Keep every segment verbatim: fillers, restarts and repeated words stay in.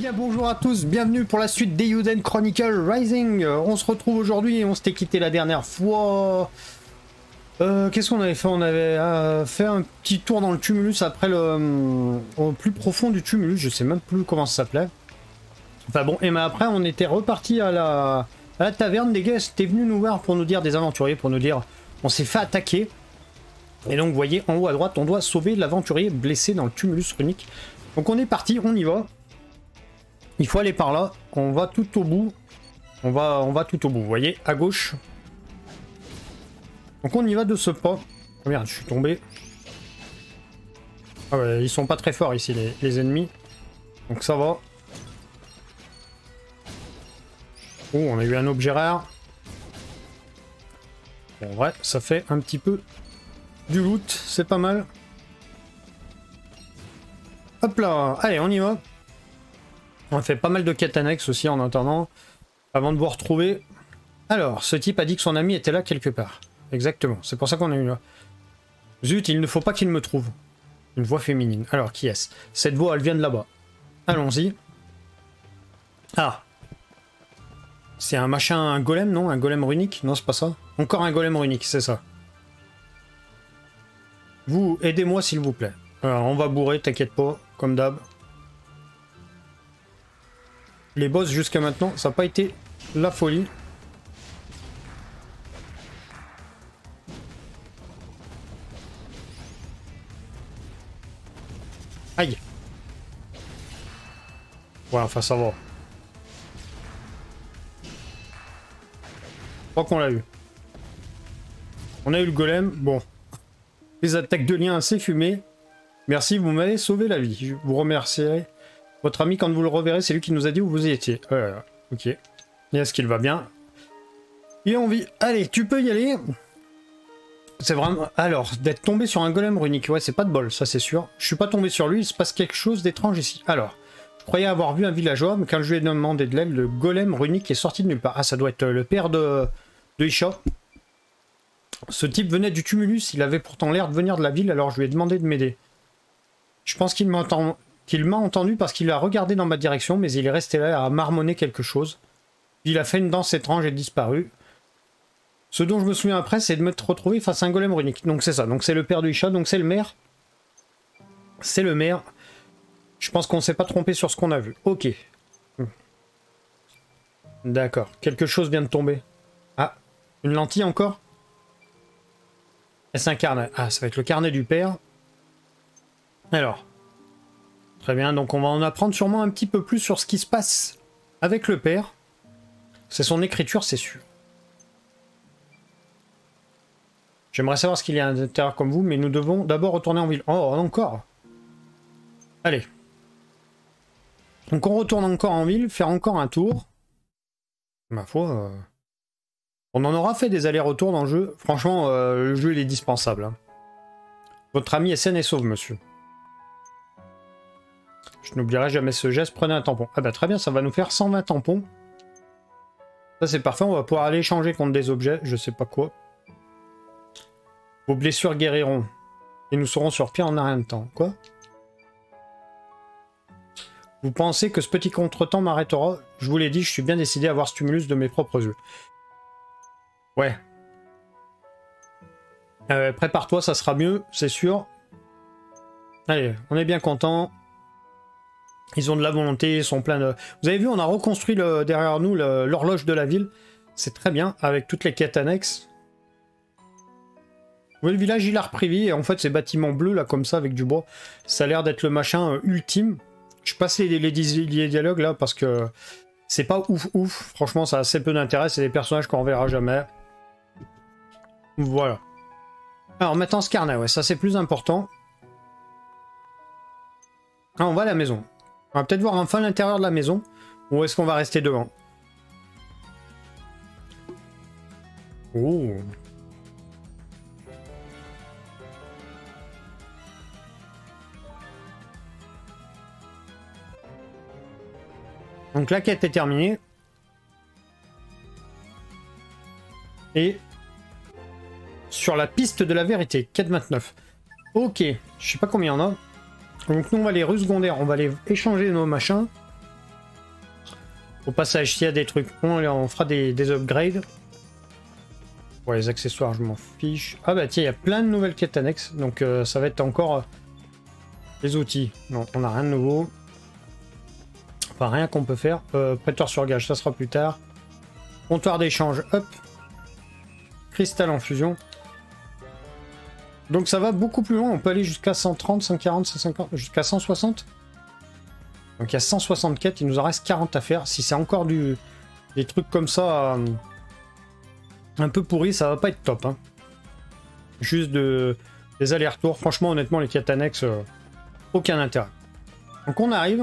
bien bonjour à tous, bienvenue pour la suite d'Eiyuden Chronicle Rising. Euh, on se retrouve aujourd'hui et on s'était quitté la dernière fois. Euh, Qu'est-ce qu'on avait fait? On avait euh, fait un petit tour dans le tumulus après le... Euh, au plus profond du tumulus, je sais même plus comment ça s'appelait. Enfin bon, et mais après on était reparti à la, à la taverne, des gars étaient venus nous voir pour nous dire, des aventuriers, pour nous dire on s'est fait attaquer. Et donc vous voyez en haut à droite, on doit sauver l'aventurier blessé dans le tumulus runique. Donc on est parti, on y va. Il faut aller par là, on va tout au bout. On va, on va tout au bout, vous voyez, à gauche. Donc on y va de ce pas. Oh merde, je suis tombé. Ah ouais, ils sont pas très forts ici, les, les ennemis. Donc ça va. Oh, on a eu un objet rare. Bon, ouais, ça fait un petit peu du loot, c'est pas mal. Hop là, allez, on y va. On a fait pas mal de quêtes annexes aussi en attendant, avant de vous retrouver. Alors, ce type a dit que son ami était là quelque part. Exactement, c'est pour ça qu'on a eu là. Zut, il ne faut pas qu'il me trouve. Une voix féminine. Alors, qui est-ce? Cette voix, elle vient de là-bas. Allons-y. Ah. C'est un machin, un golem, non? Un golem runique? Non, c'est pas ça. Encore un golem runique, c'est ça. Vous, aidez-moi s'il vous plaît. Alors, on va bourrer, t'inquiète pas, comme d'hab. Les boss jusqu'à maintenant, ça n'a pas été la folie. Aïe. Ouais, enfin ça va. Je crois qu'on l'a eu. On a eu le golem. Bon. Les attaques de liens assez fumées. Merci, vous m'avez sauvé la vie. Je vous remercierai. Votre ami, quand vous le reverrez, c'est lui qui nous a dit où vous étiez. Euh, ok. Et est-ce qu'il va bien? Il a envie. Allez, tu peux y aller. C'est vraiment... Alors, d'être tombé sur un golem runique. Ouais, c'est pas de bol, ça c'est sûr. Je suis pas tombé sur lui, il se passe quelque chose d'étrange ici. Alors, je croyais avoir vu un villageois, mais quand je lui ai demandé de l'aide, le golem runique est sorti de nulle part. Ah, ça doit être le père de, de Isha. Ce type venait du tumulus, il avait pourtant l'air de venir de la ville, alors je lui ai demandé de m'aider. Je pense qu'il m'entend... qu'il m'a entendu parce qu'il a regardé dans ma direction, mais il est resté là à marmonner quelque chose. Puis il a fait une danse étrange et disparu. Ce dont je me souviens après, c'est de m'être retrouvé face à un golem runique. Donc c'est ça, donc c'est le père du Isha, donc c'est le maire. C'est le maire. Je pense qu'on s'est pas trompé sur ce qu'on a vu. Ok. D'accord, quelque chose vient de tomber. Ah, une lentille encore? Est-ce un carnet? Ah, ça va être le carnet du père. Alors... Très bien, donc on va en apprendre sûrement un petit peu plus sur ce qui se passe avec le père. C'est son écriture, c'est sûr. J'aimerais savoir ce qu'il y a à l'intérieur comme vous, mais nous devons d'abord retourner en ville. Oh, encore. Allez. Donc on retourne encore en ville, faire encore un tour. Ma foi, euh... on en aura fait des allers-retours dans le jeu. Franchement, euh, le jeu il est dispensable. Hein. Votre ami est saine et sauve, monsieur. Je n'oublierai jamais ce geste, prenez un tampon. Ah bah très bien, ça va nous faire cent vingt tampons. Ça c'est parfait, on va pouvoir aller échanger contre des objets, je sais pas quoi. Vos blessures guériront. Et nous serons sur pied en un rien de temps. Quoi? Vous pensez que ce petit contretemps m'arrêtera? Je vous l'ai dit, je suis bien décidé à voir ce tumulus de mes propres yeux. Ouais. Euh, Prépare-toi, ça sera mieux, c'est sûr. Allez, on est bien content. Ils ont de la volonté, ils sont pleins de... Vous avez vu, on a reconstruit le, derrière nous l'horloge de la ville. C'est très bien, avec toutes les quêtes annexes. Vous voyez, le village, il a repris vie, et en fait, ces bâtiments bleus, là, comme ça, avec du bois, ça a l'air d'être le machin euh, ultime. Je passe les, les, les dialogues, là, parce que c'est pas ouf, ouf. Franchement, ça a assez peu d'intérêt, c'est des personnages qu'on reverra jamais. Voilà. Alors, maintenant, ce carnet, ouais, ça, c'est plus important. Ah, on va à la maison. On va peut-être voir enfin l'intérieur de la maison. Ou est-ce qu'on va rester devant? Oh. Donc la quête est terminée. Et sur la piste de la vérité, quête vingt-neuf. Ok, je sais pas combien il y en a. Donc nous on va aller rue secondaire, on va aller échanger nos machins. Au passage, s'il y a des trucs, on, on fera des, des upgrades. Pour les accessoires, je m'en fiche. Ah bah tiens, il y a plein de nouvelles quêtes annexes. Donc euh, ça va être encore euh, les outils. Non, on n'a rien de nouveau. Enfin, rien qu'on peut faire. Euh, prêteur sur gage, ça sera plus tard. Comptoir d'échange, hop. Cristal en fusion. Donc ça va beaucoup plus loin. On peut aller jusqu'à cent trente, cent quarante, cent cinquante, jusqu'à cent soixante. Donc il y a cent soixante quêtes, il nous en reste quarante à faire. Si c'est encore du, des trucs comme ça, euh, un peu pourris, ça va pas être top. Hein. Juste de, des allers-retours. Franchement, honnêtement, les quêtes annexes, euh, aucun intérêt. Donc on arrive.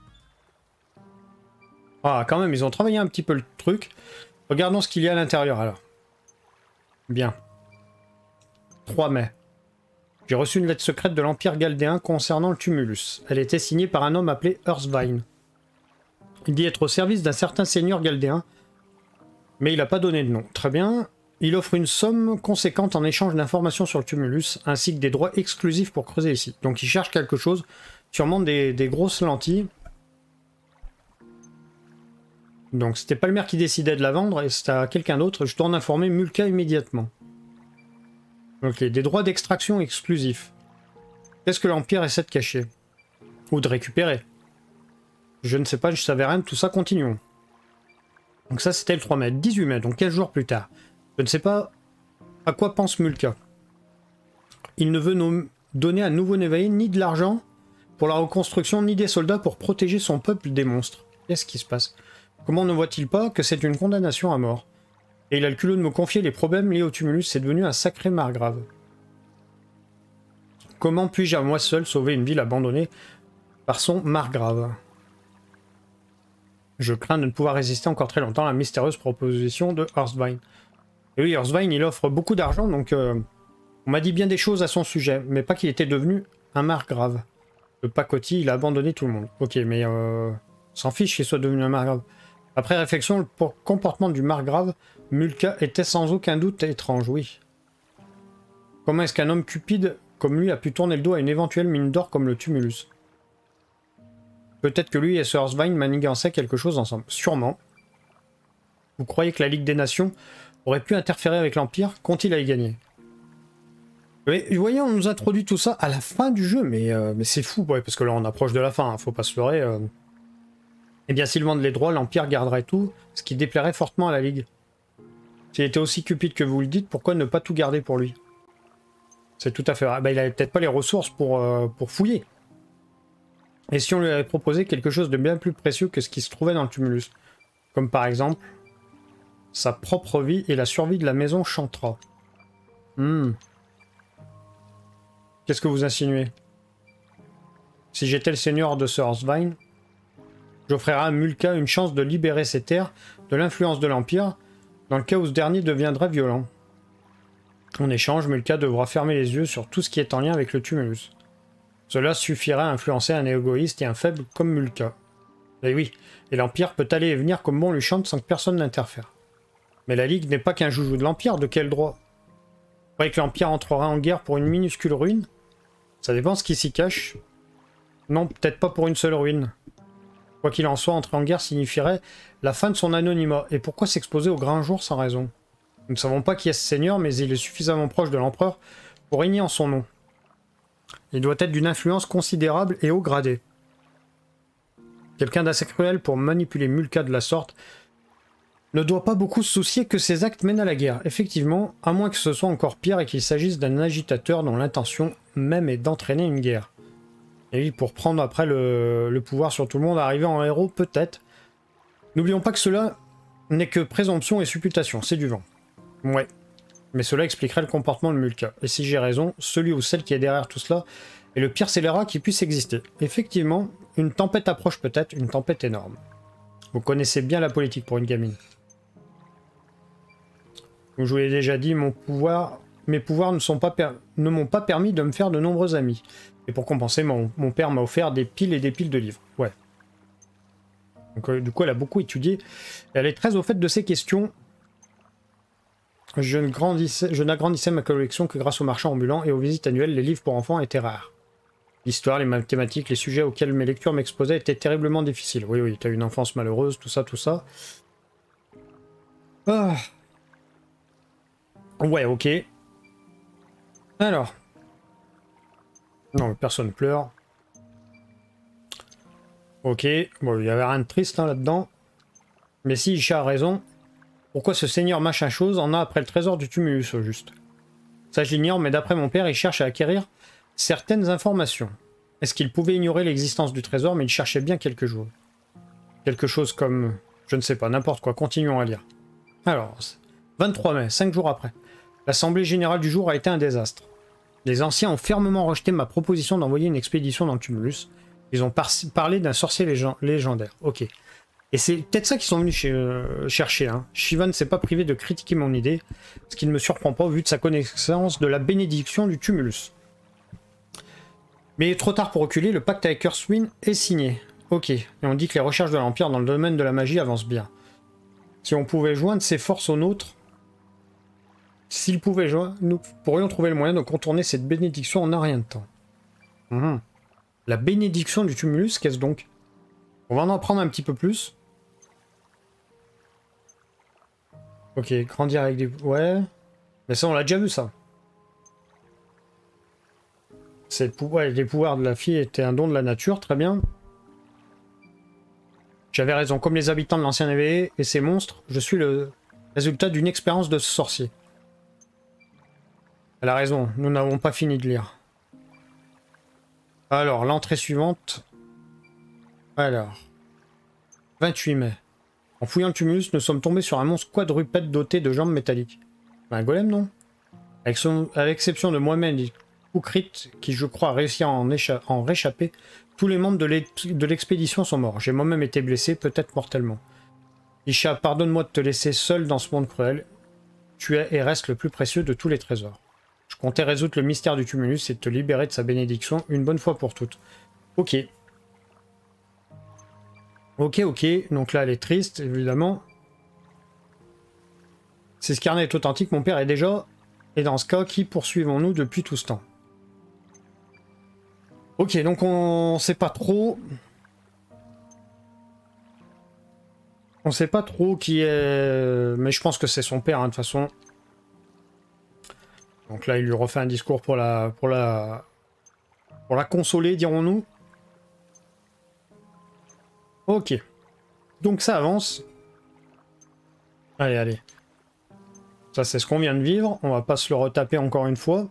Ah, quand même, ils ont travaillé un petit peu le truc. Regardons ce qu'il y a à l'intérieur, alors. Bien. trois mai. J'ai reçu une lettre secrète de l'Empire Galdéen concernant le tumulus. Elle était signée par un homme appelé Earthvine. Il dit être au service d'un certain seigneur galdéen, mais il n'a pas donné de nom. Très bien. Il offre une somme conséquente en échange d'informations sur le tumulus, ainsi que des droits exclusifs pour creuser ici. Donc il cherche quelque chose, sûrement des, des grosses lentilles. Donc c'était pas le maire qui décidait de la vendre, et c'était à quelqu'un d'autre. Je dois en informer Mulka immédiatement. Ok, des droits d'extraction exclusifs. Qu'est-ce que l'Empire essaie de cacher? Ou de récupérer? Je ne sais pas, je savais rien de tout ça, continuons. Donc ça c'était le trois mai. dix-huit mai, donc quinze jours plus tard. Je ne sais pas à quoi pense Mulka. Il ne veut nous donner à nouveau Nevae ni de l'argent pour la reconstruction, ni des soldats pour protéger son peuple des monstres. Qu'est-ce qui se passe? Comment ne voit-il pas que c'est une condamnation à mort? Et il a le culot de me confier les problèmes liés au tumulus, c'est devenu un sacré margrave. Comment puis-je à moi seul sauver une ville abandonnée par son margrave? Je crains de ne pouvoir résister encore très longtemps à la mystérieuse proposition de Earthvine. Et oui, Earthvine, il offre beaucoup d'argent, donc euh, on m'a dit bien des choses à son sujet, mais pas qu'il était devenu un margrave. Le pacotille, il a abandonné tout le monde. Ok, mais euh, on s'en fiche qu'il soit devenu un margrave. Après réflexion, le comportement du margrave, Mulka était sans aucun doute étrange, oui. Comment est-ce qu'un homme cupide comme lui a pu tourner le dos à une éventuelle mine d'or comme le tumulus? Peut-être que lui et ce Earthvine manigançaient quelque chose ensemble. Sûrement. Vous croyez que la Ligue des Nations aurait pu interférer avec l'Empire? Qu'ont-ils à y gagner? Mais vous voyez, on nous introduit tout ça à la fin du jeu, mais, euh, mais c'est fou, ouais, parce que là on approche de la fin, hein, faut pas se leurrer. Euh... Eh bien, s'ils vendent les droits, l'Empire garderait tout, ce qui déplairait fortement à la Ligue. S'il était aussi cupide que vous le dites, pourquoi ne pas tout garder pour lui? C'est tout à fait vrai. Bah, il avait peut-être pas les ressources pour, euh, pour fouiller. Et si on lui avait proposé quelque chose de bien plus précieux que ce qui se trouvait dans le tumulus? Comme par exemple, sa propre vie et la survie de la maison Chantra. Hmm. Qu'est-ce que vous insinuez? Si j'étais le seigneur de ce Earthvine, j'offrirais à Mulka une chance de libérer ses terres de l'influence de l'Empire, dans le cas où ce dernier deviendrait violent. En échange, Mulka devra fermer les yeux sur tout ce qui est en lien avec le tumulus. Cela suffirait à influencer un égoïste et un faible comme Mulka. Et oui, et l'Empire peut aller et venir comme bon lui chante sans que personne n'interfère. Mais la Ligue n'est pas qu'un joujou de l'Empire, de quel droit? Vous croyez que l'Empire entrera en guerre pour une minuscule ruine? Ça dépend ce qui s'y cache. Non, peut-être pas pour une seule ruine. Quoi qu'il en soit, entrer en guerre signifierait la fin de son anonymat. Et pourquoi s'exposer au grand jour sans raison? Nous ne savons pas qui est ce seigneur, mais il est suffisamment proche de l'empereur pour régner en son nom. Il doit être d'une influence considérable et haut gradé. Quelqu'un d'assez cruel pour manipuler Mulka de la sorte ne doit pas beaucoup se soucier que ses actes mènent à la guerre. Effectivement, à moins que ce soit encore pire et qu'il s'agisse d'un agitateur dont l'intention même est d'entraîner une guerre. Et oui, pour prendre après le, le pouvoir sur tout le monde, arriver en héros, peut-être. N'oublions pas que cela n'est que présomption et supputation, c'est du vent. Ouais. Mais cela expliquerait le comportement de Mulka. Et si j'ai raison, celui ou celle qui est derrière tout cela est le pire scélérat qui puisse exister. Effectivement, une tempête approche peut-être, une tempête énorme. Vous connaissez bien la politique pour une gamine. Comme je vous l'ai déjà dit, mon pouvoir, mes pouvoirs ne, sont pas per... ne m'ont pas permis de me faire de nombreux amis. Et pour compenser, mon, mon père m'a offert des piles et des piles de livres. Ouais. Donc, euh, du coup, elle a beaucoup étudié. Elle est très au fait de ces questions. Je n'agrandissais je n'agrandissais ma collection que grâce aux marchands ambulants et aux visites annuelles, les livres pour enfants étaient rares. L'histoire, les mathématiques, les sujets auxquels mes lectures m'exposaient étaient terriblement difficiles. Oui, oui, t'as eu une enfance malheureuse, tout ça, tout ça. Ah. Ouais, ok. Alors. Non, personne pleure. Ok. Bon, il n'y avait rien de triste hein, là-dedans. Mais si Isha a raison, pourquoi ce seigneur machin chose en a après le trésor du tumulus au juste? Ça je l'ignore, mais d'après mon père, il cherche à acquérir certaines informations. Est-ce qu'il pouvait ignorer l'existence du trésor, mais il cherchait bien quelque chose? Quelque chose comme... Je ne sais pas, n'importe quoi, continuons à lire. Alors, vingt-trois mai, cinq jours après. L'assemblée générale du jour a été un désastre. Les anciens ont fermement rejeté ma proposition d'envoyer une expédition dans le tumulus. Ils ont par parlé d'un sorcier légend légendaire. Ok. Et c'est peut-être ça qu'ils sont venus chez, euh, chercher. Hein. Shiva ne s'est pas privé de critiquer mon idée, ce qui ne me surprend pas au vu de sa connaissance de la bénédiction du tumulus. Mais il est trop tard pour reculer, le pacte avec Earthwind est signé. Ok, et on dit que les recherches de l'Empire dans le domaine de la magie avancent bien. Si on pouvait joindre ses forces aux nôtres, s'ils pouvaient joindre, nous pourrions trouver le moyen de contourner cette bénédiction en un rien de temps. Mmh. La bénédiction du tumulus, qu'est-ce donc? On va en apprendre un petit peu plus. Ok, grandir avec des... Ouais. Mais ça, on l'a déjà vu, ça. Ouais, les pouvoirs de la fille étaient un don de la nature, très bien. J'avais raison, comme les habitants de l'ancien éveillé et ces monstres, je suis le résultat d'une expérience de ce sorcier. Elle a raison, nous n'avons pas fini de lire. Alors, l'entrée suivante. Alors. vingt-huit mai. En fouillant le tumulus, nous sommes tombés sur un monstre quadrupède doté de jambes métalliques. Un golem, non? Avec son... À l'exception de moi-même et Koukrit, qui je crois a réussi à en, écha... en réchapper, tous les membres de l'expédition sont morts. J'ai moi-même été blessé, peut-être mortellement. Isha, pardonne-moi de te laisser seul dans ce monde cruel. Tu es et restes le plus précieux de tous les trésors. Je comptais résoudre le mystère du tumulus et te libérer de sa bénédiction une bonne fois pour toutes. Ok. Ok, ok. Donc là, elle est triste, évidemment. Si ce carnet est authentique, mon père est déjà... Et dans ce cas, qui poursuivons-nous depuis tout ce temps? Ok, donc on sait pas trop... On sait pas trop qui est... Mais je pense que c'est son père, hein, de toute façon. Donc là, il lui refait un discours pour la... Pour la... Pour la consoler, dirons-nous. Ok. Donc ça avance. Allez, allez. Ça, c'est ce qu'on vient de vivre. On va pas se le retaper encore une fois.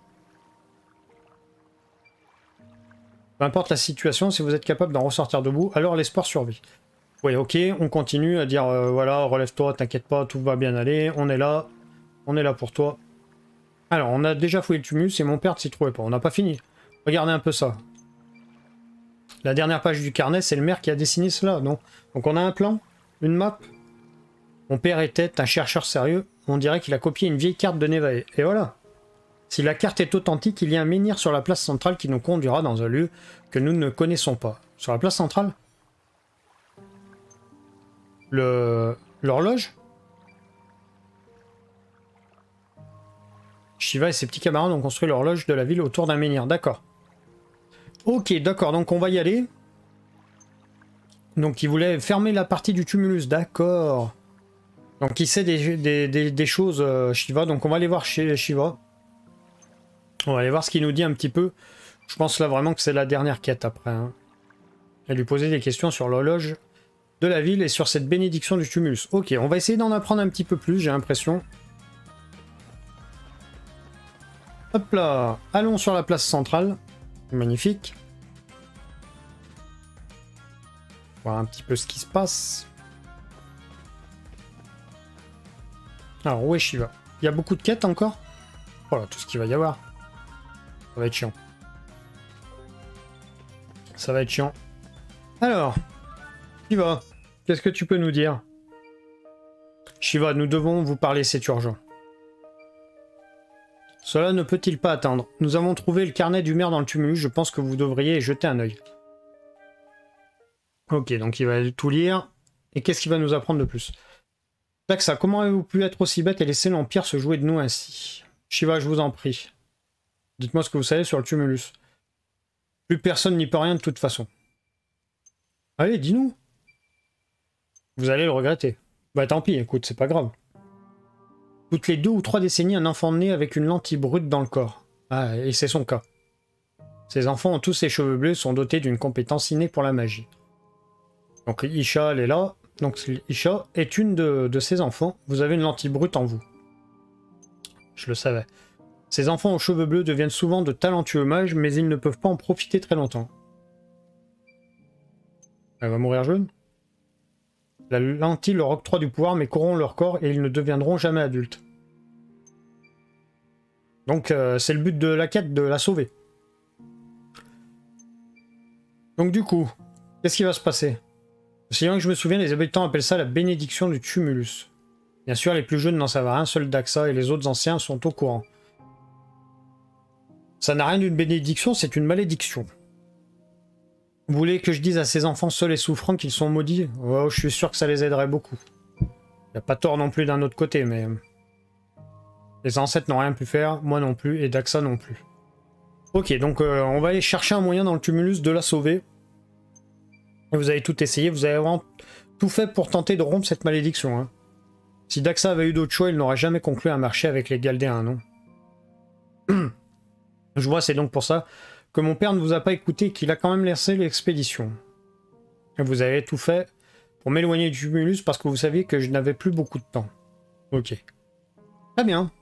Peu importe la situation, si vous êtes capable d'en ressortir debout, alors l'espoir survit. Oui, ok, on continue à dire, euh, voilà, relève-toi, t'inquiète pas, tout va bien aller, on est là, on est là pour toi. Alors, on a déjà fouillé le tumulus et mon père ne s'y trouvait pas, on n'a pas fini. Regardez un peu ça. La dernière page du carnet, c'est le maire qui a dessiné cela, non? Donc on a un plan, une map. Mon père était un chercheur sérieux, on dirait qu'il a copié une vieille carte de Nevaeh. Et voilà. Si la carte est authentique, il y a un menhir sur la place centrale qui nous conduira dans un lieu que nous ne connaissons pas. Sur la place centrale? Le... L'horloge? Shiva et ses petits camarades ont construit l'horloge de la ville autour d'un menhir. D'accord. Ok, d'accord. Donc on va y aller. Donc il voulait fermer la partie du tumulus. D'accord. Donc il sait des, des, des, des choses, euh, Shiva. Donc on va aller voir chez Shiva. On va aller voir ce qu'il nous dit un petit peu. Je pense là vraiment que c'est la dernière quête après. Hein. Et lui poser des questions sur l'horloge de la ville et sur cette bénédiction du tumulus. Ok, on va essayer d'en apprendre un petit peu plus, j'ai l'impression. Hop là, allons sur la place centrale. Magnifique. Voir un petit peu ce qui se passe. Alors, où est Shiva? Il y a beaucoup de quêtes encore? Voilà, tout ce qu'il va y avoir. Ça va être chiant. Ça va être chiant. Alors, Shiva, qu'est-ce que tu peux nous dire? Shiva, nous devons vous parler, c'est urgent. Cela ne peut-il pas attendre? Nous avons trouvé le carnet du maire dans le tumulus, je pense que vous devriez y jeter un œil. Ok, donc il va tout lire. Et qu'est-ce qu'il va nous apprendre de plus? Taxa, comment avez-vous pu être aussi bête et laisser l'Empire se jouer de nous ainsi? Shiva, je vous en prie. Dites-moi ce que vous savez sur le tumulus. Plus personne n'y peut rien de toute façon. Allez, dis-nous. Vous allez le regretter. Bah tant pis, écoute, c'est pas grave. Toutes les deux ou trois décennies, un enfant naît avec une lentille brute dans le corps. Ah, et c'est son cas. Ces enfants ont tous les cheveux bleus, sont dotés d'une compétence innée pour la magie. Donc Isha, elle est là. Donc Isha est une de, de ces enfants. Vous avez une lentille brute en vous. Je le savais. Ces enfants aux cheveux bleus deviennent souvent de talentueux mages, mais ils ne peuvent pas en profiter très longtemps. Elle va mourir jeune. La lentille leur octroie du pouvoir, mais corrompt leur corps et ils ne deviendront jamais adultes. Donc euh, c'est le but de la quête, de la sauver. Donc du coup, qu'est-ce qui va se passer? Si bien que je me souviens, les habitants appellent ça la bénédiction du tumulus. Bien sûr, les plus jeunes n'en savent rien, seul Daxa et les autres anciens sont au courant. Ça n'a rien d'une bénédiction, c'est une malédiction. Vous voulez que je dise à ces enfants seuls et souffrants qu'ils sont maudits? Oh, je suis sûr que ça les aiderait beaucoup. Il n'y a pas tort non plus d'un autre côté, mais... Les ancêtres n'ont rien pu faire, moi non plus, et Daxa non plus. Ok, donc euh, on va aller chercher un moyen dans le tumulus de la sauver. Et vous avez tout essayé, vous avez vraiment tout fait pour tenter de rompre cette malédiction. Hein. Si Daxa avait eu d'autres choix, il n'aurait jamais conclu un marché avec les Galdéens, non? Je vois, c'est donc pour ça que mon père ne vous a pas écouté et qu'il a quand même laissé l'expédition. Et vous avez tout fait pour m'éloigner du tumulus parce que vous saviez que je n'avais plus beaucoup de temps. Ok. Très bien.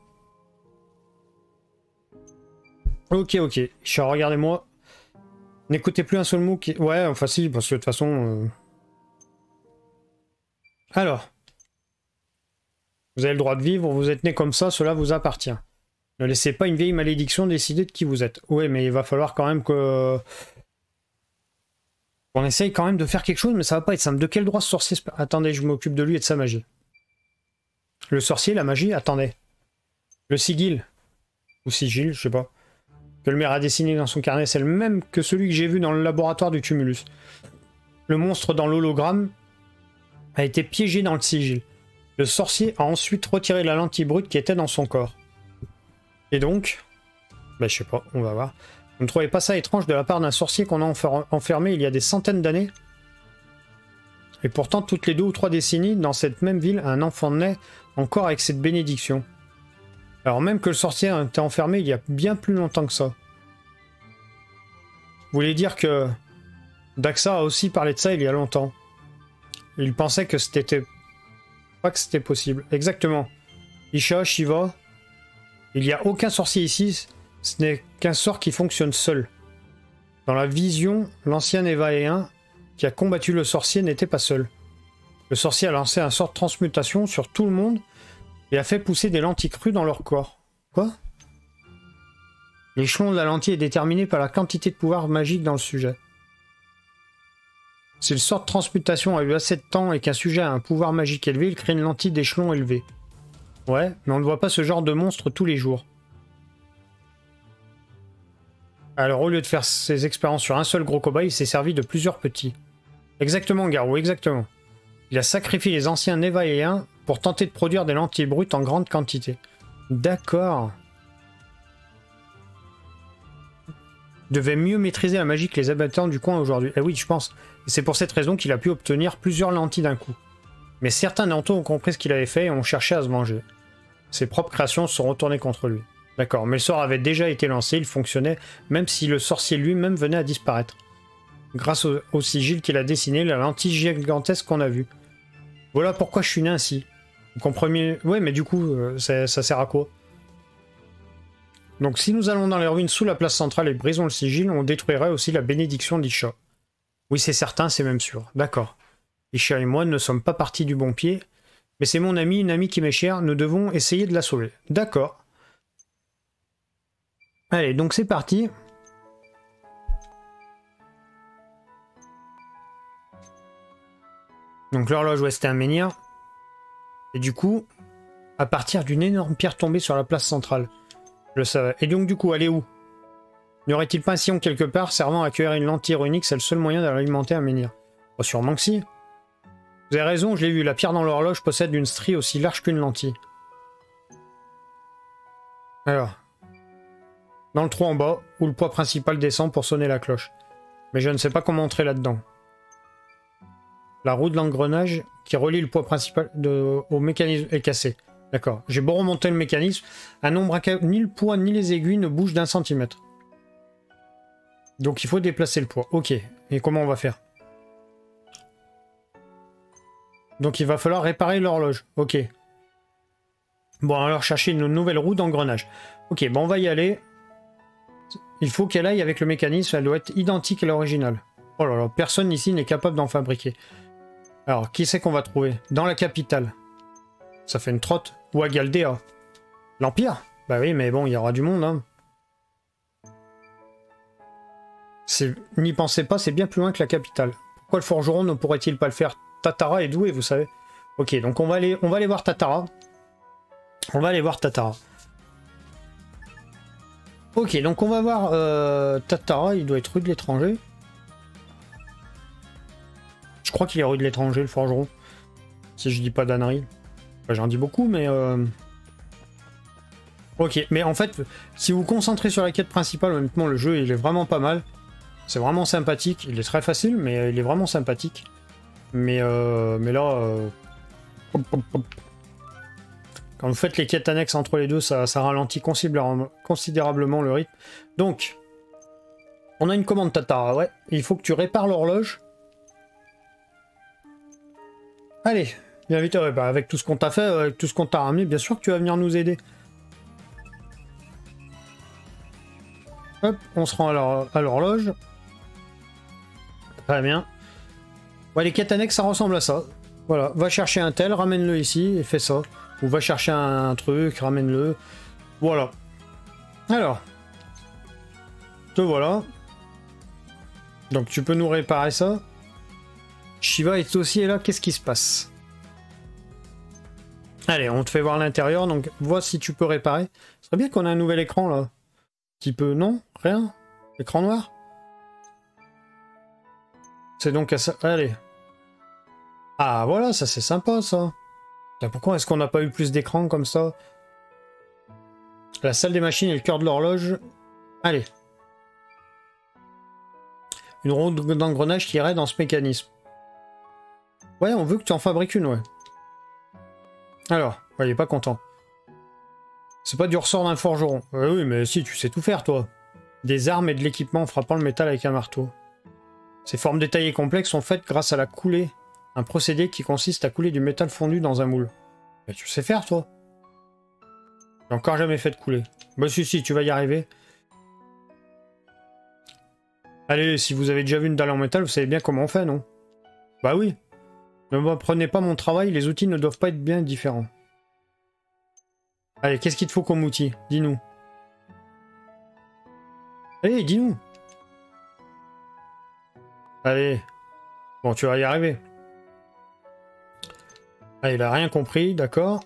Ok, ok. Regardez-moi. N'écoutez plus un seul mot qui... Ouais, enfin si, parce que de toute façon... Euh... Alors. Vous avez le droit de vivre, vous êtes né comme ça, cela vous appartient. Ne laissez pas une vieille malédiction décider de qui vous êtes. Ouais, mais il va falloir quand même que... On essaye quand même de faire quelque chose, mais ça va pas être simple. De quel droit ce sorcier... Attendez, je m'occupe de lui et de sa magie. Le sorcier, la magie, attendez. Le sigil. Ou sigil, je sais pas. Que le maire a dessiné dans son carnet, c'est le même que celui que j'ai vu dans le laboratoire du tumulus. Le monstre dans l'hologramme a été piégé dans le sigil. Le sorcier a ensuite retiré la lentille brute qui était dans son corps. Et donc... Bah je sais pas, on va voir. Vous ne trouvez pas ça étrange de la part d'un sorcier qu'on a enfermé il y a des centaines d'années? Et pourtant, toutes les deux ou trois décennies, dans cette même ville, un enfant naît encore avec cette bénédiction. Alors même que le sorcier a été enfermé il y a bien plus longtemps que ça. Vous voulez dire que Daxa a aussi parlé de ça il y a longtemps. Il pensait que c'était... Pas que c'était possible. Exactement. Isha, Shiva, il n'y a aucun sorcier ici, ce n'est qu'un sort qui fonctionne seul. Dans la vision, l'ancien Évaéen qui a combattu le sorcier n'était pas seul. Le sorcier a lancé un sort de transmutation sur tout le monde et a fait pousser des lentilles crues dans leur corps. Quoi? L'échelon de la lentille est déterminé par la quantité de pouvoir magique dans le sujet. Si le sort de transmutation a eu assez de temps et qu'un sujet a un pouvoir magique élevé, il crée une lentille d'échelon élevé. Ouais, mais on ne voit pas ce genre de monstre tous les jours. Alors au lieu de faire ses expériences sur un seul gros cobaye, il s'est servi de plusieurs petits. Exactement, Garou, exactement. Il a sacrifié les anciens Évaéens pour tenter de produire des lentilles brutes en grande quantité. D'accord. Il devait mieux maîtriser la magie que les habitants du coin aujourd'hui. Eh oui, je pense. Et c'est pour cette raison qu'il a pu obtenir plusieurs lentilles d'un coup. Mais certains d'entre eux ont compris ce qu'il avait fait et ont cherché à se venger. Ses propres créations se sont retournées contre lui. D'accord, mais le sort avait déjà été lancé, il fonctionnait, même si le sorcier lui-même venait à disparaître. Grâce au, au sigil qu'il a dessiné, la lentille gigantesque qu'on a vue. Voilà pourquoi je suis né ainsi. Vous comprenez? Ouais, mais du coup, euh, ça, ça sert à quoi? Donc si nous allons dans les ruines sous la place centrale et brisons le sigil, on détruirait aussi la bénédiction d'Isha. Oui, c'est certain, c'est même sûr. D'accord. Isha et moi ne sommes pas partis du bon pied, mais c'est mon ami, une amie qui m'est chère, nous devons essayer de la sauver. D'accord. Allez, donc c'est parti. Donc l'horloge, ouais, c'était un menhir. Et du coup, à partir d'une énorme pierre tombée sur la place centrale. Je le savais. Et donc du coup, elle est où? N'y aurait-il pas un sillon quelque part servant à accueillir une lentille runique? C'est le seul moyen d'alimenter un menhir. Oh, sûrement que si. Vous avez raison, je l'ai vu. La pierre dans l'horloge possède une strie aussi large qu'une lentille. Alors. dans le trou en bas, où le poids principal descend pour sonner la cloche. Mais je ne sais pas comment entrer là-dedans. La roue de l'engrenage qui relie le poids principal de... au mécanisme est cassée. D'accord. J'ai beau remonter le mécanisme, un nombre incapable, ni le poids ni les aiguilles ne bougent d'un centimètre. Donc il faut déplacer le poids. Ok. Et comment on va faire? Donc il va falloir réparer l'horloge. Ok. Bon, alors chercher une nouvelle roue d'engrenage. Ok, bon, on va y aller. Il faut qu'elle aille avec le mécanisme. Elle doit être identique à l'original. Oh là là, personne ici n'est capable d'en fabriquer. Alors, qui c'est qu'on va trouver? Dans la capitale. Ça fait une trotte. Ou à Galdea. L'Empire? Bah oui, mais bon, il y aura du monde, hein. N'y pensez pas, c'est bien plus loin que la capitale. Pourquoi le forgeron ne pourrait-il pas le faire? Tatara est doué, vous savez. Ok, donc on va aller, on va aller voir Tatara. On va aller voir Tatara. Ok, donc on va voir euh, Tatara, il doit être rue de l'étranger. Je crois qu'il est rue de l'étranger, le forgeron. Si je dis pas d'ânerie. Enfin, j'en dis beaucoup, mais... Euh... Ok, mais en fait, si vous vous concentrez sur la quête principale, honnêtement, le jeu, il est vraiment pas mal. C'est vraiment sympathique. Il est très facile, mais il est vraiment sympathique. Mais, euh, mais là... Euh... Quand vous faites les quêtes annexes entre les deux, ça, ça ralentit considérablement, considérablement le rythme. Donc, on a une commande Tatara, ouais. Il faut que tu répares l'horloge. Allez, viens vite, ouais, bah avec tout ce qu'on t'a fait, avec tout ce qu'on t'a ramené, bien sûr que tu vas venir nous aider. Hop, on se rend à l'horloge. Très bien. Ouais, les quêtes annexes, ça ressemble à ça. Voilà, va chercher un tel, ramène-le ici et fais ça. Ou va chercher un truc, ramène-le. Voilà. Alors. Te voilà. Donc tu peux nous réparer ça. Shiva est aussi là, qu'est-ce qui se passe? Allez, on te fait voir l'intérieur, donc vois si tu peux réparer. Ce serait bien qu'on ait un nouvel écran là. Petit peu, non? Rien? Écran noir? C'est donc à ça. Allez. Ah voilà, ça c'est sympa ça. Pourquoi est-ce qu'on n'a pas eu plus d'écran comme ça? La salle des machines et le cœur de l'horloge. Allez. Une roue d'engrenage qui irait dans ce mécanisme. Ouais, on veut que tu en fabriques une, ouais. Alors, ouais, il est pas content. C'est pas du ressort d'un forgeron. Euh, oui, mais si, tu sais tout faire, toi. Des armes et de l'équipement en frappant le métal avec un marteau. Ces formes détaillées et complexes sont faites grâce à la coulée. Un procédé qui consiste à couler du métal fondu dans un moule. Mais tu sais faire, toi? J'ai encore jamais fait de couler. Bah si, si, tu vas y arriver. Allez, si vous avez déjà vu une dalle en métal, vous savez bien comment on fait, non? Bah oui. Ne me prenez pas mon travail, les outils ne doivent pas être bien différents. Allez, qu'est-ce qu'il te faut comme outil? Dis-nous. Allez, dis-nous. Allez. Bon, tu vas y arriver. Ah, il a rien compris, d'accord.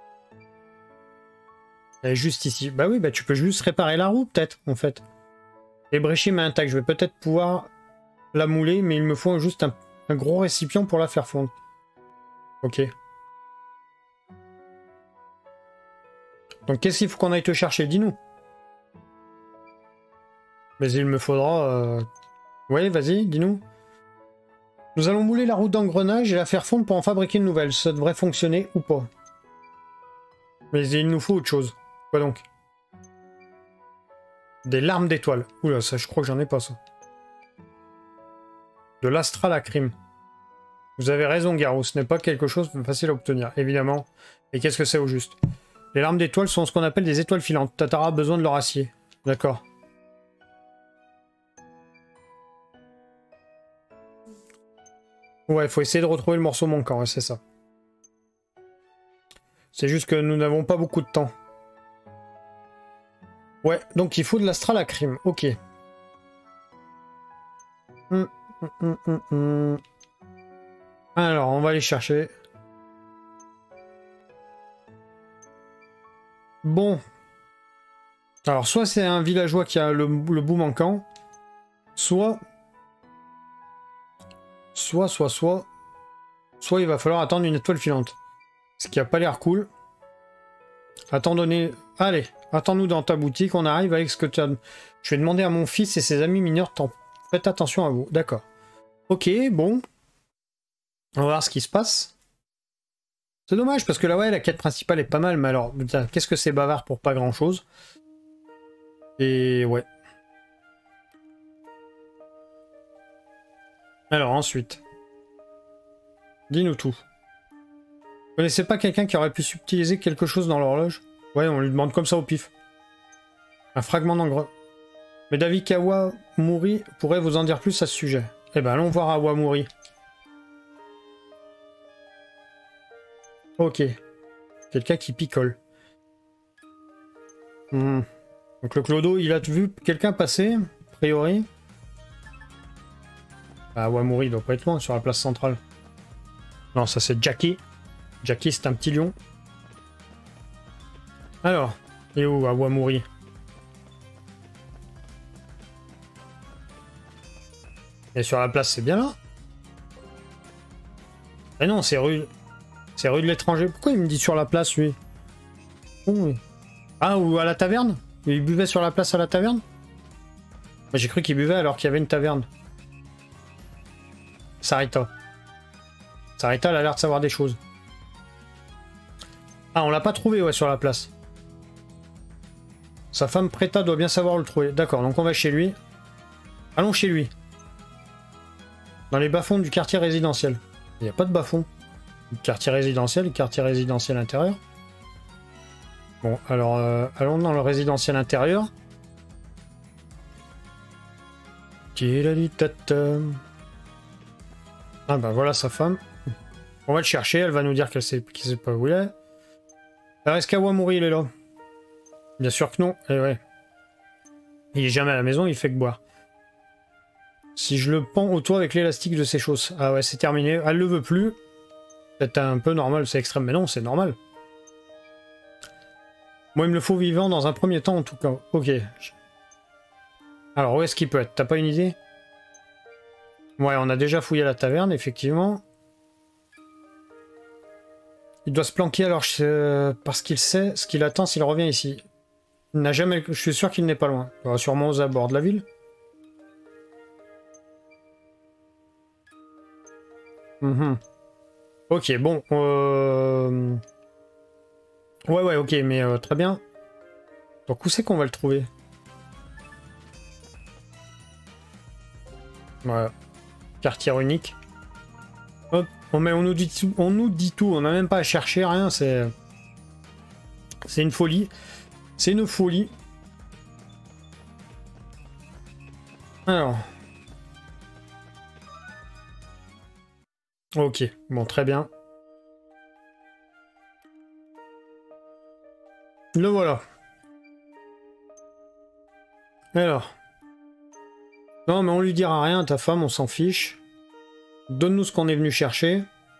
Elle est juste ici. Bah oui, bah tu peux juste réparer la roue, peut-être, en fait. Ébrécher mais intact. Je vais peut-être pouvoir la mouler, mais il me faut juste un, un gros récipient pour la faire fondre. Ok. Donc qu'est-ce qu'il faut qu'on aille te chercher? Dis-nous. Mais il me faudra... Euh... Ouais, vas-y, dis-nous. Nous allons mouler la roue d'engrenage et la faire fondre pour en fabriquer une nouvelle. Ça devrait fonctionner ou pas. Mais il nous faut autre chose. Quoi donc? Des larmes d'étoiles. Oula, ça je crois que j'en ai pas ça. De l'astral à crime. Vous avez raison, Garou, ce n'est pas quelque chose de facile à obtenir, évidemment. Et qu'est-ce que c'est au juste? Les larmes d'étoiles sont ce qu'on appelle des étoiles filantes. Tatara a besoin de leur acier. D'accord. Ouais, il faut essayer de retrouver le morceau manquant, ouais, c'est ça. C'est juste que nous n'avons pas beaucoup de temps. Ouais, donc il faut de l'astral à crime, ok. Hum, hum, hum, hum, hum. Alors, on va aller chercher. Bon. Alors, soit c'est un villageois qui a le, le bout manquant, soit... Soit, soit, soit... Soit il va falloir attendre une étoile filante. Ce qui a pas l'air cool. Attends, donner... Allez, attends-nous dans ta boutique, on arrive avec ce que tu as... Je vais demander à mon fils et ses amis mineurs, faites attention à vous. D'accord. Ok, bon. On va voir ce qui se passe. C'est dommage, parce que là, ouais, la quête principale est pas mal, mais alors, qu'est-ce que c'est bavard pour pas grand-chose. Et ouais. Alors, ensuite. Dis-nous tout. Vous connaissez pas quelqu'un qui aurait pu subtiliser quelque chose dans l'horloge? Ouais, on lui demande comme ça au pif. Un fragment d'engrais. Mais David Kawamori pourrait vous en dire plus à ce sujet. Eh ben, allons voir Awamori. Ok. Quelqu'un qui picole. Hmm. Donc le clodo, il a vu quelqu'un passer, a priori. Ah, Awamori, il doit pas être loin, sur la place centrale. Non, ça c'est Jackie. Jackie, c'est un petit lion. Alors, et où Awamori? Et sur la place, c'est bien là? Eh non, c'est rue... C'est rue de l'étranger. Pourquoi il me dit sur la place, lui? Oh. Ah, ou à la taverne? Il buvait sur la place à la taverne? J'ai cru qu'il buvait alors qu'il y avait une taverne. Sarita. Sarita, elle a l'air de savoir des choses. Ah, on l'a pas trouvé, ouais, sur la place. Sa femme Preta doit bien savoir le trouver. D'accord, donc on va chez lui. Allons chez lui. Dans les bas-fonds du quartier résidentiel. Il n'y a pas de bas-fond. Quartier résidentiel, quartier résidentiel intérieur. Bon, alors, euh, allons dans le résidentiel intérieur. Ah bah voilà sa femme. On va le chercher, elle va nous dire qu'elle sait, qu'elle sait pas où il est. Alors est-ce qu'Awamori il est là? Bien sûr que non, eh ouais. Il est jamais à la maison, il fait que boire. Si je le pends au toit avec l'élastique de ses choses. Ah ouais, c'est terminé, elle le veut plus. C'est un peu normal, c'est extrême, mais non, c'est normal. Moi, il me le faut vivant dans un premier temps, en tout cas. Ok. Alors, où est-ce qu'il peut être? T'as pas une idée? Ouais, on a déjà fouillé la taverne, effectivement. Il doit se planquer alors euh, parce qu'il sait ce qu'il attend s'il revient ici. Il n'a jamais... Je suis sûr qu'il n'est pas loin. Il va sûrement aux abords de la ville. Mm-hmm. Ok, bon. Euh... Ouais, ouais, ok, mais euh, très bien. Donc où c'est qu'on va le trouver? Voilà. Quartier unique. Hop, on, met, on, nous dit tout, on nous dit tout, on n'a même pas à chercher, rien, c'est... C'est une folie. C'est une folie. Alors... Ok, bon, très bien. Le voilà. Alors. Non, mais on lui dira rien à ta femme, on s'en fiche. Donne-nous ce qu'on est venu chercher.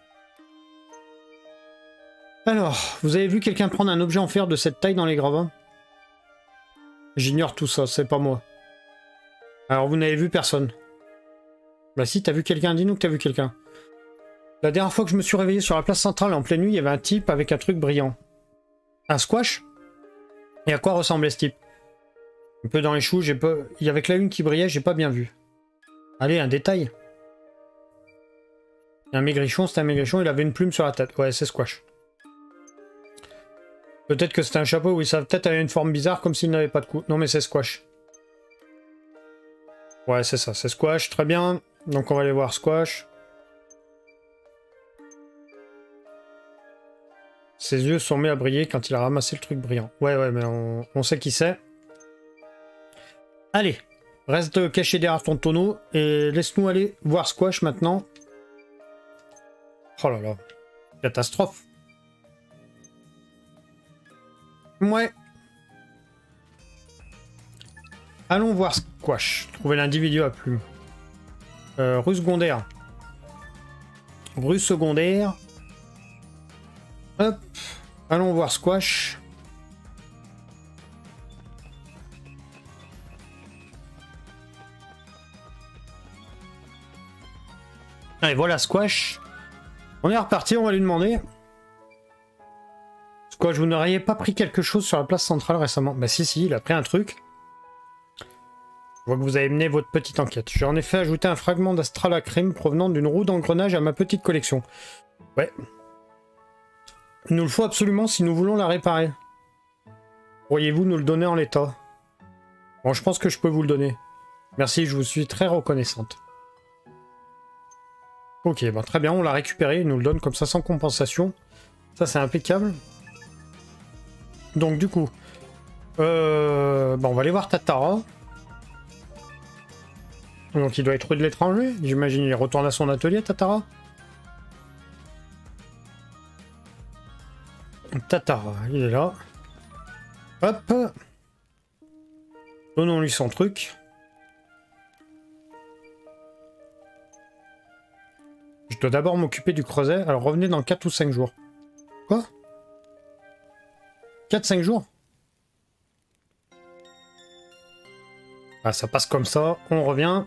Alors, vous avez vu quelqu'un prendre un objet en fer de cette taille dans les gravats? J'ignore tout ça, c'est pas moi. Alors, vous n'avez vu personne? Bah si, t'as vu quelqu'un, dis-nous que t'as vu quelqu'un. La dernière fois que je me suis réveillé sur la place centrale en pleine nuit, il y avait un type avec un truc brillant. Un squash? Et à quoi ressemblait ce type? Un peu dans les choux, j'ai pas... Il y avait que la lune qui brillait, j'ai pas bien vu. Allez, un détail. Un maigrichon, c'était un maigrichon, il avait une plume sur la tête. Ouais, c'est squash. Peut-être que c'était un chapeau, oui, ça peut-être avait une forme bizarre, comme s'il n'avait pas de cou. Non, mais c'est squash. Ouais, c'est ça, c'est squash, très bien. Donc on va aller voir squash. Ses yeux sont mis à briller quand il a ramassé le truc brillant. Ouais, ouais, mais on, on sait qui c'est. Allez, reste caché derrière ton tonneau et laisse-nous aller voir squash maintenant. Oh là là, catastrophe. Ouais. Allons voir squash. Trouver l'individu à plume. Euh, rue secondaire. Rue secondaire. Hop. Allons voir squash. Allez, voilà squash. On est reparti, on va lui demander. Quoi, je vous n'auriez pas pris quelque chose sur la place centrale récemment? Bah si, si, il a pris un truc. Je vois que vous avez mené votre petite enquête. J'ai en effet ajouté un fragment d'astralacrim provenant d'une roue d'engrenage à ma petite collection. Ouais. Il nous le faut absolument si nous voulons la réparer. Pourriez-vous nous le donner en l'état? Bon, je pense que je peux vous le donner. Merci, je vous suis très reconnaissante. Ok, bah très bien, on l'a récupéré, il nous le donne comme ça sans compensation. Ça, c'est impeccable. Donc, du coup, euh, bah, on va aller voir Tatara. Donc, il doit être rue de l'étranger. J'imagine il retourne à son atelier, Tatara. Tatara, il est là. Hop. Donnons-lui son truc. Je dois d'abord m'occuper du creuset. Alors, revenez dans quatre ou cinq jours. Quoi? quatre cinq jours? Ah, ça passe comme ça. On revient.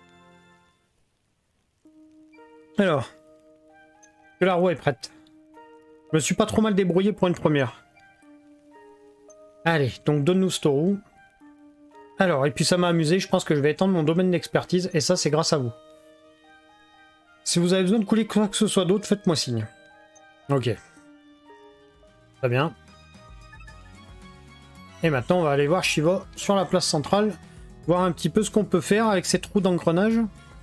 Alors. Que la roue est prête. Je me suis pas trop mal débrouillé pour une première. Allez, donc donne-nous cette roue. Alors, et puis ça m'a amusé. Je pense que je vais étendre mon domaine d'expertise. Et ça, c'est grâce à vous. Si vous avez besoin de couler quoi que ce soit d'autre, faites-moi signe. Ok. Très bien. Et maintenant, on va aller voir Shiva sur la place centrale. Voir un petit peu ce qu'on peut faire avec cette roue d'engrenage.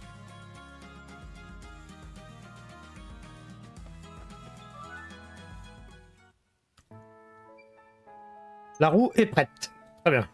La roue est prête. Très bien.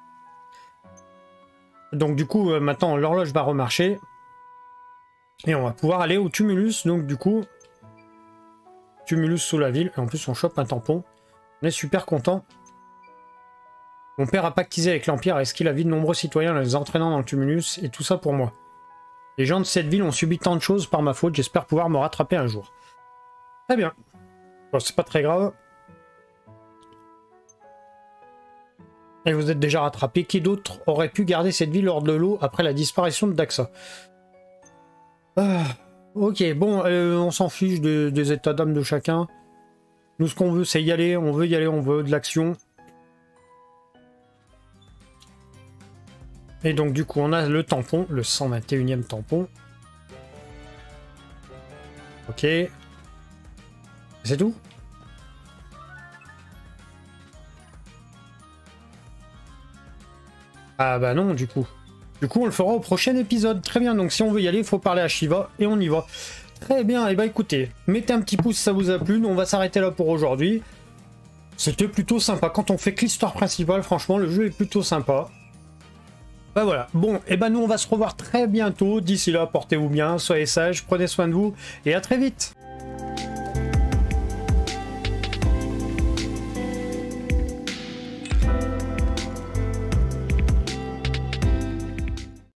Donc du coup, euh, maintenant, l'horloge va remarcher. Et on va pouvoir aller au tumulus. Donc du coup, tumulus sous la ville. Et en plus, on chope un tampon. On est super content. Mon père a pactisé avec l'Empire à esquiller la vie de nombreux citoyens en les entraînant dans le tumulus. Et tout ça pour moi. Les gens de cette ville ont subi tant de choses par ma faute. J'espère pouvoir me rattraper un jour. Très bien. Bon, c'est pas très grave. Et vous êtes déjà rattrapé. Qui d'autre aurait pu garder cette ville hors de l'eau après la disparition de Daxa? Ah, ok, bon, euh, on s'en fiche de, des états d'âme de chacun. Nous, ce qu'on veut, c'est y aller. On veut y aller, on veut de l'action. Et donc, du coup, on a le tampon, le cent vingt et unième tampon. Ok. C'est tout? Ah bah non, du coup. Du coup, on le fera au prochain épisode. Très bien, donc si on veut y aller, il faut parler à Shiva et on y va. Très bien, et bah écoutez, mettez un petit pouce si ça vous a plu. Nous, on va s'arrêter là pour aujourd'hui. C'était plutôt sympa. Quand on fait que l'histoire principale, franchement, le jeu est plutôt sympa. Bah voilà. Bon, et bah nous, on va se revoir très bientôt. D'ici là, portez-vous bien, soyez sages, prenez soin de vous et à très vite.